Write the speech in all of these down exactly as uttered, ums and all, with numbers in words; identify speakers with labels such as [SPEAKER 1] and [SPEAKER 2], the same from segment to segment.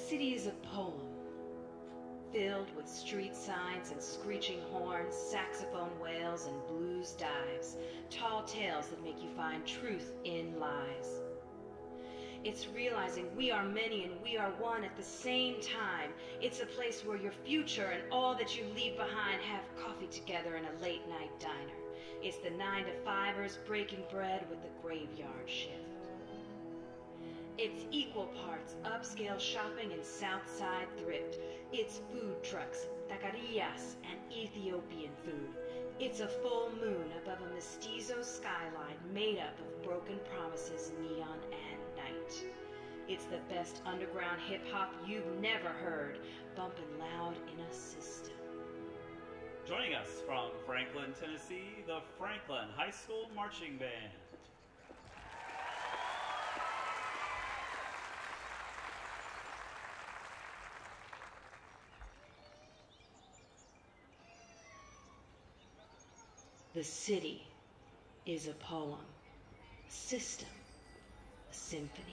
[SPEAKER 1] city is a poem, filled with street signs and screeching horns, saxophone wails and blues dives, tall tales that make you find truth in lies. It's realizing we are many and we are one at the same time. It's a place where your future and all that you leave behind have coffee together in a late night diner. It's the nine to fivers breaking bread with the graveyard shift. It's equal parts upscale shopping and Southside thrift. It's food trucks, taquerias, and Ethiopian food. It's a full moon above a mestizo skyline made up of broken promises, neon, and night. It's the best underground hip-hop you've never heard, bumping loud in a system.
[SPEAKER 2] Joining us from Franklin, Tennessee, the Franklin High School Marching Band.
[SPEAKER 1] The city is a poem, a system, a symphony.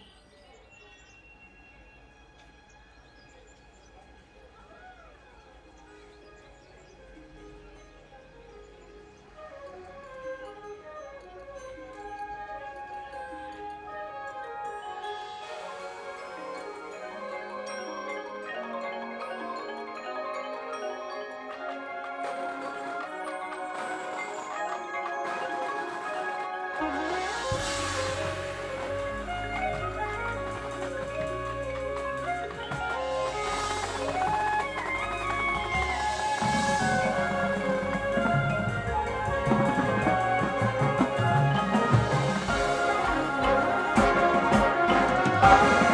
[SPEAKER 3] Bye.